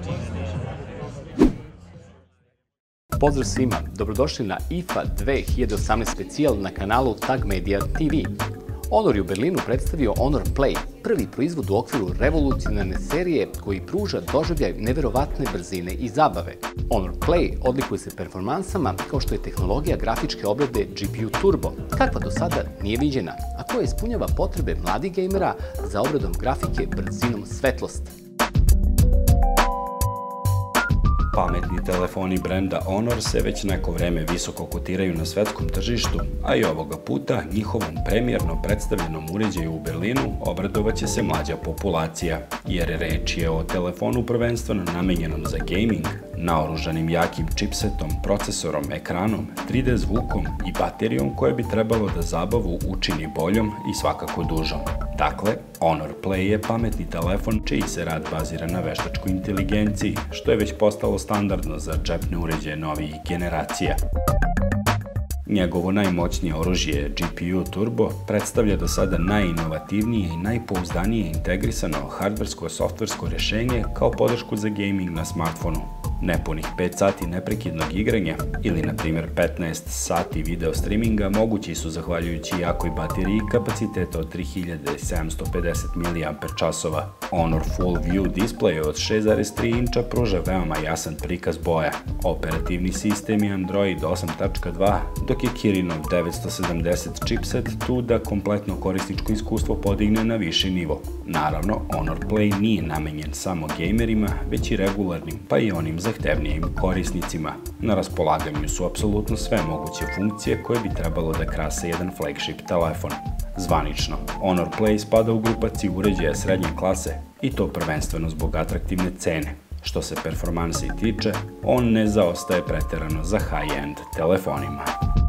Pozdrav svima, dobrodošli na IFA 2018 specijal na kanalu Tag Media TV. Honor je u Berlinu predstavio Honor Play, prvi proizvod u okviru revolucionarne serije koji pruža doživljaj neverovatne brzine i zabave. Honor Play odlikuje se performansama kao što je tehnologija grafičke obrade GPU Turbo, kakva do sada nije viđena, a koja ispunjava potrebe mladih gejmera za obradom grafike brzinom svetlosti. Pametni telefoni brenda Honor se već neko vreme visoko kotiraju na svetskom tržištu, a i ovoga puta njihovom premijerno predstavljenom uređaju u Berlinu obradovaće se mlađa populacija, jer reč je o telefonu prvenstveno namenjenom za gaming, naoružanim jakim čipsetom, procesorom, ekranom, 3D zvukom i baterijom koje bi trebalo da zabavu učini boljom i svakako dužom. Dakle, Honor Play je pametni telefon čiji se rad bazira na veštačkoj inteligenciji, što je već postalo standardno za džepne uređaje novih generacija. Njegovo najmoćnije oružje, GPU Turbo, predstavlja do sada najinovativnije i najpouzdanije integrisano hardversko-softversko rješenje kao podršku za gaming na smartfonu. Nepunih 5 sati neprekidnog igranja ili, na primjer, 15 sati video streaminga mogući su zahvaljujući jakoj bateriji kapaciteta od 3750 mAh. Honor Full View display od 6,3 inča pruža veoma jasan prikaz boja. Operativni sistem je Android 8.2, dok je Kirinov 970 chipset tu da kompletno korisničko iskustvo podigne na viši nivo. Naravno, Honor Play nije namenjen samo gejmerima, već i regularnim, pa i onim zahtevnijim korisnicima. Na raspolaganju su apsolutno sve moguće funkcije koje bi trebalo da krase jedan flagship telefon. Zvanično, Honor Play spada u grupaciju uređaja srednje klase, i to prvenstveno zbog atraktivne cene. Što se performansi tiče, on ne zaostaje preterano za high-end telefonima.